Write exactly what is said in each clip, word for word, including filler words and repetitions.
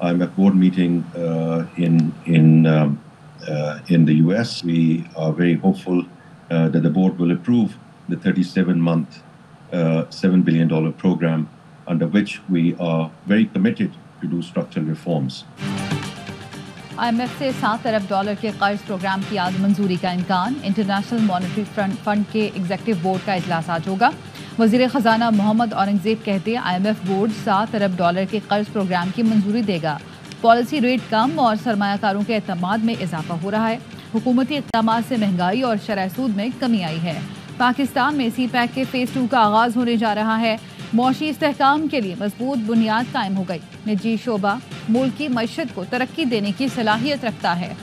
I M F board meeting uh, in in um, uh, in the U S. We are very hopeful uh, that the board will approve the thirty-seven month, uh, seven billion dollar program, under which we are very committed to do structural reforms. I M F से सात अरब dollar के कर्ज programme की आज मंजूरी का इम्कान। International monetary fund के एग्जीक्यूटिव बोर्ड का इजलास आज होगा। वजीर खजाना मोहम्मद औरंगजेब कहते हैं आई एम एफ बोर्ड सात अरब डॉलर के कर्ज प्रोग्राम की मंजूरी देगा। पॉलिसी रेट कम और सरमायाकारों के एतमाद में इजाफा हो रहा है। हुकूमती इक़दामात से महंगाई और शरह सूद में कमी आई है। पाकिस्तान में सी पैक के फेज टू का आगाज होने जा रहा है। मौशी इस्तेहकाम के लिए मजबूत बुनियाद कायम हो गई। निजी शोबा मुल्क की मईशत को तरक्की देने की सलाहियत रखता है।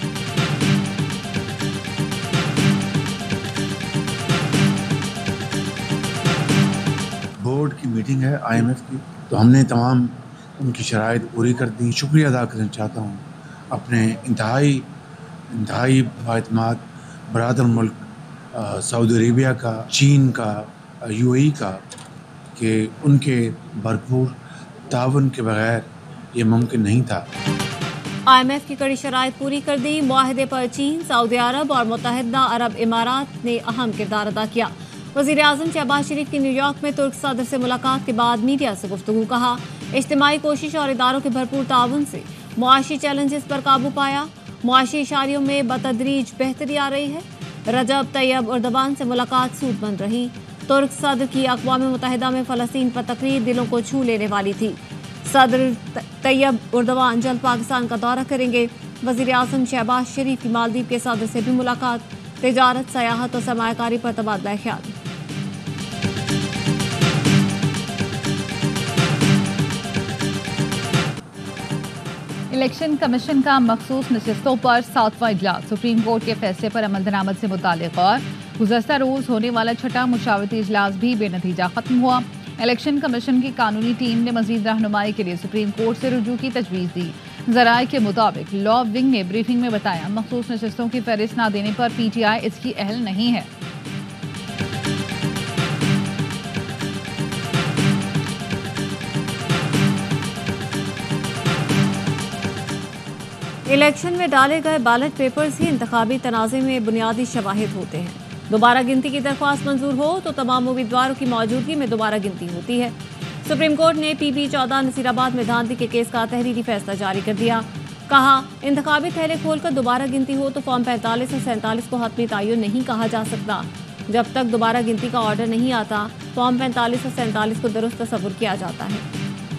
बोर्ड की मीटिंग है आई एम एफ की, तो हमने तमाम उनकी शराइत पूरी कर दी। शुक्रिया अदा करना चाहता हूँ अपने इंतहाई इंतहाई बाएतमाद बरादर मुल्क सऊदी अरेबिया का, चीन का, यू ए ई का, कि उनके भरपूर ताउन के बगैर ये मुमकिन नहीं था। आई एम एफ की कड़ी शराइत पूरी कर दी। मुआहदे पर चीन, सऊदी अरब और मुत्तहिदा अरब इमारात ने अहम किरदार अदा किया। वज़ीर आज़म शहबाज शरीफ की न्यूयॉर्क में तुर्क सदर से मुलाकात के बाद मीडिया से गुफ्तगू। कहा, इज्तिमाई कोशिश और इदारों के भरपूर ताउन से मुआशी चैलेंजेस पर काबू पाया। मुआशी इशारियों में बतदरीज बेहतरी आ रही है। रजब तैयब उर्दवान से मुलाकात सूदमंद रही। तुर्क सदर की अक़वाम मुत्तहिदा में फ़लस्तीन पर तकरीर दिलों को छू लेने वाली थी। सदर तैयब उर्दवान जल्द पाकिस्तान का दौरा करेंगे। वज़ीर आज़म शहबाज शरीफ की मालदीव के सदर से भी मुलाकात। तिजारत, सयाहत और सरमायाकारी पर तबादला ख्याल। इलेक्शन कमीशन का मखसूस नशिस्तों पर सातवां इजलास। सुप्रीम कोर्ट के फैसले पर अमल दरामद से मुतालिक और गुज़श्ता रोज होने वाला छठा मुशावरती इजलास भी बेनतीजा खत्म हुआ। इलेक्शन कमीशन की कानूनी टीम ने मजीद रहनुमाई के लिए सुप्रीम कोर्ट से रुजू की तजवीज़ दी। ज़राए के मुताबिक लॉ विंग ने ब्रीफिंग में बताया, मखसूस नशिस्तों की फहरिस्त ना देने पर पी टी आई इसकी अहल नहीं है। इलेक्शन में डाले गए बैलेट पेपर्स ही इंतखाबी तनाज़े में बुनियादी शवाहिद होते हैं। दोबारा गिनती की दरख्वास्त मंजूर हो तो तमाम उम्मीदवारों की मौजूदगी में दोबारा गिनती होती है। सुप्रीम कोर्ट ने पी बी चौदह नसीराबाद में धांधली के केस का तहरीरी फैसला जारी कर दिया। कहा, इंतखाबी थैले खोलकर दोबारा गिनती हो तो फॉर्म पैंतालीस और सैंतालीस को हतमी तयन नहीं कहा जा सकता। जब तक दोबारा गिनती का ऑर्डर नहीं आता, फॉर्म पैंतालीस और सैंतालीस को दुरुस्त तस्वुर किया जाता है।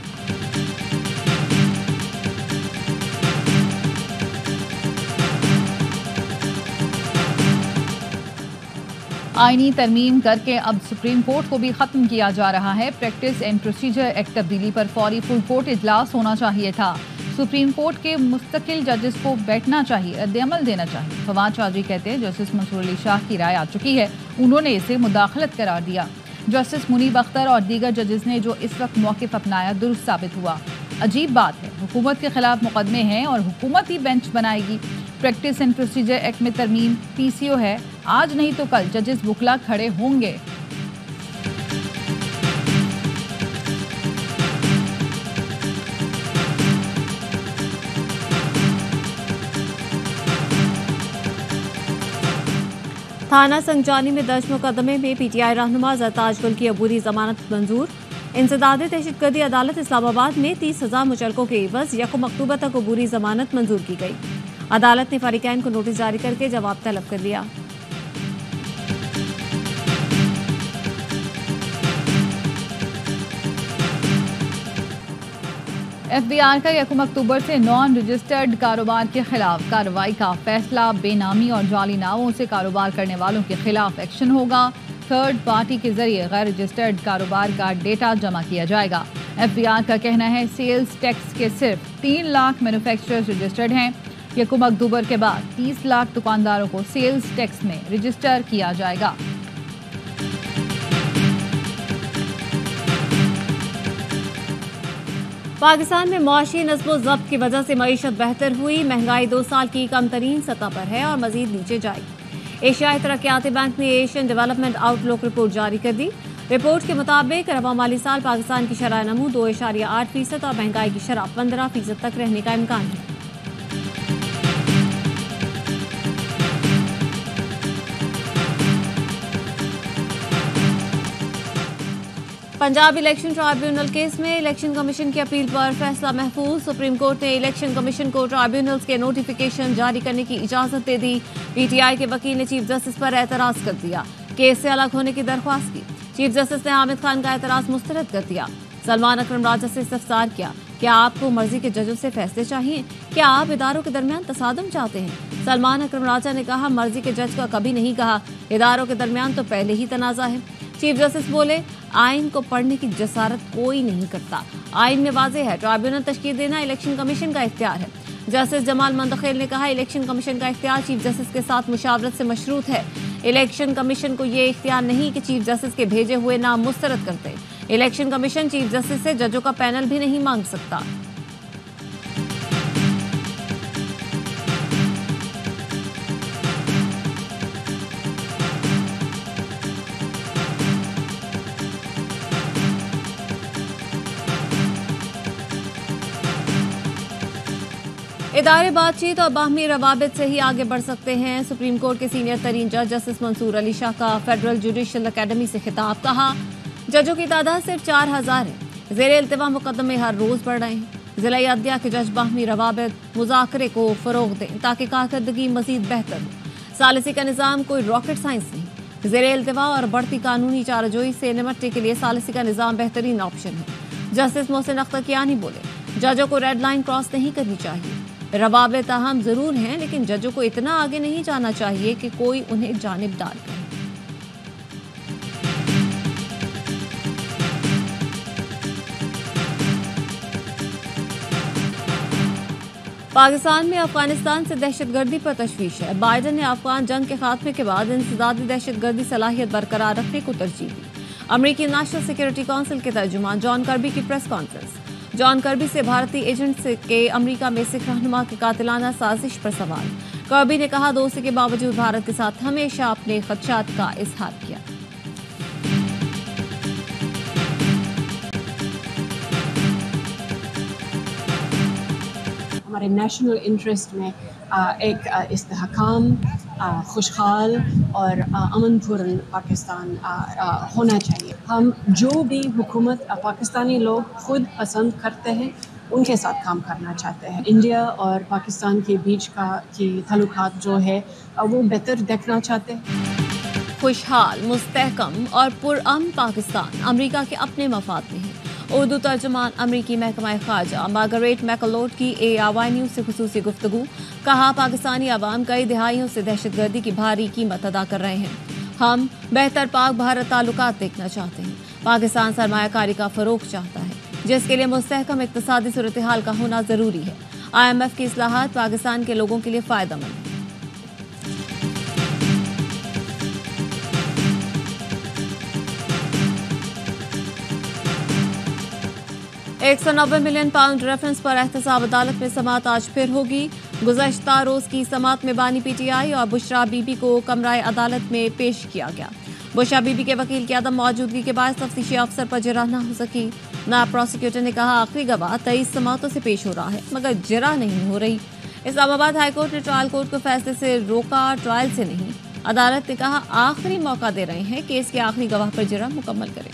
आईनी तरमीम करके अब सुप्रीम कोर्ट को भी खत्म किया जा रहा है। प्रैक्टिस एंड प्रोसीजर एक्ट तब्दीली पर फौरी फुल कोर्ट इजलास होना चाहिए था। सुप्रीम कोर्ट के मुस्तकिल जजेस को बैठना चाहिए, रद्द-ए-अमल देना चाहिए। फवाद चौधरी कहते हैं, जस्टिस मंसूर अली शाह की राय आ चुकी है, उन्होंने इसे मुदाखलत करार दिया। जस्टिस मुनीब अख्तर और दीगर जजेस ने जो इस वक्त मौक़िफ़ अपनाया दुरुस्त साबित हुआ। अजीब बात है, हुकूमत के खिलाफ मुकदमे हैं और हुकूमत ही बेंच बनाएगी। प्रैक्टिस एंड प्रोसीजर एक्ट में तरमीम पी सी ओ है, आज नहीं तो कल जजेस बुकला खड़े होंगे। थाना संजानी में दर्ज मुकदमे में पी टी आई रहनुमा ज़रताज गुल की अबूरी जमानत मंजूर। इंसदाद दहशतगर्दी अदालत इस्लामाबाद में तीस हजार मुचलकों के एवज यकम अक्टूबर तक अबूरी जमानत मंजूर की गई। अदालत ने फरीकैन को नोटिस जारी करके जवाब तलब कर लिया। एफ बी आर का यकम अक्टूबर से नॉन रजिस्टर्ड कारोबार के खिलाफ कार्रवाई का फैसला। बेनामी और जाली नावों से कारोबार करने वालों के खिलाफ एक्शन होगा। थर्ड पार्टी के जरिए गैर रजिस्टर्ड कारोबार का डेटा जमा किया जाएगा। एफ बी आर का कहना है, सेल्स टैक्स के सिर्फ तीन लाख मैन्युफैक्चरर्स रजिस्टर्ड हैं। यकम अक्टूबर के बाद तीस लाख दुकानदारों को सेल्स टैक्स में रजिस्टर किया जाएगा। पाकिस्तान में मुआशी नस्बो ज़ब्त की वजह से मईशत बेहतर हुई। महंगाई दो साल की कम तरीन सतह पर है और मजीद नीचे जाएगी। एशियाई तरक्याती बैंक ने एशियन डेवलपमेंट आउटलुक रिपोर्ट जारी कर दी। रिपोर्ट के मुताबिक रवा माली साल पाकिस्तान की शरह नमू दो इशारिया आठ फीसद और महंगाई की शरह पंद्रह फीसद तक रहने का इम्कान है। पंजाब इलेक्शन ट्राइब्यूनल केस में इलेक्शन कमीशन की अपील पर फैसला महफूज। सुप्रीम कोर्ट ने इलेक्शन कमीशन को ट्राइब्यूनल्स के नोटिफिकेशन जारी करने की इजाजत दे दी। पीटीआई के वकील ने चीफ जस्टिस पर एतराज कर दिया, केस से अलग होने की दरख्वास्त की। चीफ जस्टिस ने हामिद खान का एतराज मुस्तरद कर दिया। सलमान अकरम राजा से इस्तफसार किया, क्या आपको मर्जी के जजों से फैसले चाहिए? क्या आप इदारों के दरमियान तसादम चाहते हैं? सलमान अकरम राजा ने कहा, मर्जी के जज का कभी नहीं कहा, इदारों के दरमियान तो पहले ही तनाज़ा है। चीफ जस्टिस बोले, आइन को पढ़ने की जसारत कोई नहीं करता। आइन में वाज़ेह है ट्राइब्यूनल तश्कील देना इलेक्शन कमीशन का इख्तियार है। जस्टिस जमाल मंतखेल ने कहा, इलेक्शन कमीशन का इख्तियार चीफ जस्टिस के साथ मुशावरत से मशरूत है। इलेक्शन कमीशन को ये इख्तियार नहीं कि चीफ जस्टिस के भेजे हुए नाम मुस्तरद करते। इलेक्शन कमीशन चीफ जस्टिस से जजों का पैनल भी नहीं मांग सकता। इदारे बातचीत और बाहमी रवाबित से ही आगे बढ़ सकते हैं। सुप्रीम कोर्ट के सीनियर तरीन जज जस्टिस मंसूर अली शाह का फेडरल जुडिशल अकेडमी से खिताब। कहा, जजों की तादाद सिर्फ चार हजार है। जेर इल्तिवा मुकदमे हर रोज बढ़ रहे हैं। जिला अदलिया के जज बाहमी रवाबित मुजाकरे को फरोग दें ताकि कारकर्दगी मजीद बेहतर हो। सालिसी का निज़ाम कोई रॉकेट साइंस नहीं। जेर इल्तिवा और बढ़ती कानूनी चाराजोई से निपटने के लिए सालिसी का निज़ाम बेहतरीन ऑप्शन है। जस्टिस मोहसिन अख्तर कियानी बोले, जजों को रेड लाइन क्रॉस नहीं करनी चाहिए। रवाबित अहम जरूर हैं, लेकिन जजों को इतना आगे नहीं जाना चाहिए कि कोई उन्हें जानिबदार करे। पाकिस्तान में अफगानिस्तान से दहशतगर्दी पर तशवीश है। बाइडन ने अफगान जंग के खात्मे के बाद इंसदादी दहशतगर्दी सलाहियत बरकरार रखने को तरजीह दी। अमरीकी नेशनल सिक्योरिटी काउंसिल के तर्जुमान जॉन कर्बी की प्रेस कॉन्फ्रेंस। जॉन कर्बी से भारतीय एजेंट के अमेरिका में सिख रहनुमा की कातिलाना साजिश पर सवाल। कर्बी ने कहा, दोस्ती के बावजूद भारत के साथ हमेशा अपने खदशात का इजहार किया। हमारे नेशनल इंटरेस्ट में एक इस्तेहकाम, खुशहाल और अमनपूर्ण पाकिस्तान होना चाहिए। हम जो भी हुकूमत पाकिस्तानी लोग खुद पसंद करते हैं उनके साथ काम करना चाहते हैं। इंडिया और पाकिस्तान के बीच का की ताल्लुकात जो है वो बेहतर देखना चाहते हैं। खुशहाल, मुस्तहकम और पुरअमन पाकिस्तान अमेरिका के अपने मफाद में है। उर्दू तर्जुमान अमरीकी महकमा खारजा मार्गरेट मैकलोड की ए आवाई न्यूज़ से खुसूसी गुफ्तगू। कहा, पाकिस्तानी अवाम कई दिहाइयों से दहशतगर्दी की भारी कीमत अदा कर रहे हैं। हम बेहतर पाक भारत ताल्लुकात देखना चाहते हैं। पाकिस्तान सरमायाकारी का फरोग चाहता है, जिसके लिए मुस्तहकम इक्तसादी सूरत हाल का होना जरूरी है। आई एम एफ की इस्लाहात पाकिस्तान के लोगों के लिए फायदेमंद है। एक सौ नब्बे मिलियन पाउंड रेफरेंस पर एहतसाब अदालत में समात आज फिर होगी। गुज़श्ता रोज की समात में बानी पीटीआई और बुशरा बीबी को कमराए अदालत में पेश किया गया। बुशरा बीबी के वकील की अदम मौजूदगी के बाद तफ्तीशी अफसर पर जरा न हो सकी। नायब प्रोसिक्यूटर ने कहा, आखिरी गवाह तेईस समातों से पेश हो रहा है मगर जरा नहीं हो रही। इस्लामाबाद हाईकोर्ट ने ट्रायल कोर्ट को फैसले से रोका, ट्रायल से नहीं। अदालत ने कहा, आखिरी मौका दे रहे हैं, केस के आखिरी गवाह पर जरा मुकम्मल करें।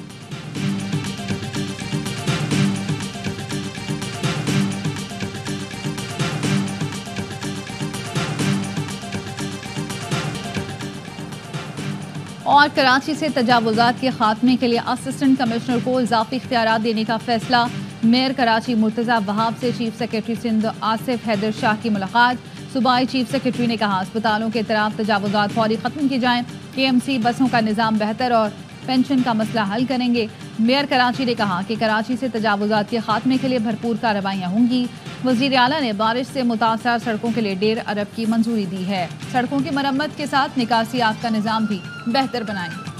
और कराची से तजावुज़ात के खात्मे के लिए असिस्टेंट कमिश्नर को इजाफी इख्तियारात देने का फैसला। मेयर कराची मुर्तज़ा वहाब से चीफ सेक्रेटरी सिंध आसिफ हैदर शाह की मुलाकात। सूबाई चीफ सेक्रेटरी ने कहा, अस्पतालों के तरफ तजावुज़ात फौरी ख़त्म किए जाएँ। के एम सी बसों का निज़ाम बेहतर और पेंशन का मसला हल करेंगे। मेयर कराची ने कहा कि कराची से तजावुज़ात के खात्मे के लिए भरपूर कार्रवाइयाँ होंगी। वज़ीर आला ने बारिश से मुतासर सड़कों के लिए डेढ़ अरब की मंजूरी दी है। सड़कों की मरम्मत के साथ निकासियात का निज़ाम भी बेहतर बनाएंगे।